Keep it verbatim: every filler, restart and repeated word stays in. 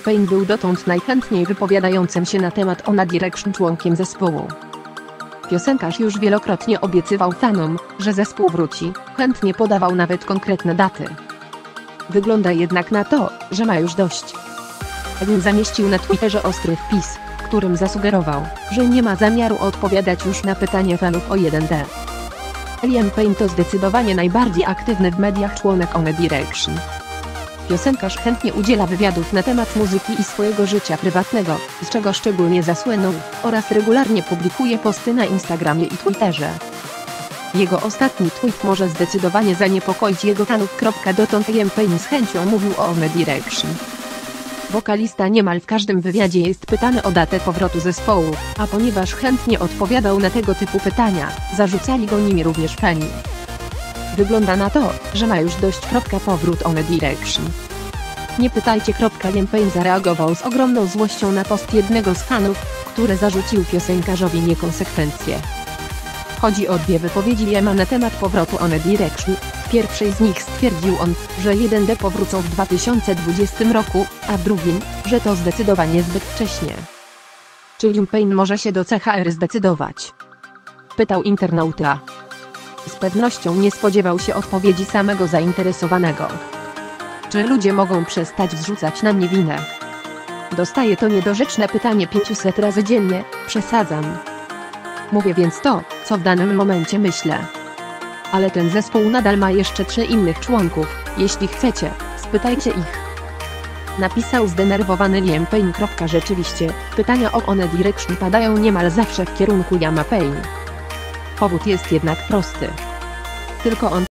Payne był dotąd najchętniej wypowiadającym się na temat One Direction członkiem zespołu. Piosenkarz już wielokrotnie obiecywał fanom, że zespół wróci, chętnie podawał nawet konkretne daty. Wygląda jednak na to, że ma już dość. Liam zamieścił na Twitterze ostry wpis, w którym zasugerował, że nie ma zamiaru odpowiadać już na pytania fanów o jeden D. Liam Payne to zdecydowanie najbardziej aktywny w mediach członek One Direction. Piosenkarz chętnie udziela wywiadów na temat muzyki i swojego życia prywatnego, z czego szczególnie zasłynął, oraz regularnie publikuje posty na Instagramie i Twitterze. Jego ostatni tweet może zdecydowanie zaniepokoić jego fanów. Dotąd Liam Payne z chęcią mówił o One Direction. Wokalista niemal w każdym wywiadzie jest pytany o datę powrotu zespołu, a ponieważ chętnie odpowiadał na tego typu pytania, zarzucali go nimi również fani. Wygląda na to, że ma już dość. Powrót One Direction. Nie pytajcie. Liam Payne zareagował z ogromną złością na post jednego z fanów, który zarzucił piosenkarzowi niekonsekwencje. Chodzi o dwie wypowiedzi Liama na temat powrotu One Direction. W pierwszej z nich stwierdził on, że jeden D powrócą w dwa tysiące dwudziestym roku, a w drugim, że to zdecydowanie zbyt wcześnie. Czy Liam Payne może się do C H R zdecydować? Pytał internauta. Z pewnością nie spodziewał się odpowiedzi samego zainteresowanego. Czy ludzie mogą przestać zrzucać na mnie winę? Dostaję to niedorzeczne pytanie pięćset razy dziennie, przesadzam. Mówię więc to, co w danym momencie myślę. Ale ten zespół nadal ma jeszcze trzy innych członków, jeśli chcecie, spytajcie ich. Napisał zdenerwowany Liam Payne. Rzeczywiście, pytania o One Direction padają niemal zawsze w kierunku Liama Payne. Powód jest jednak prosty. Tylko on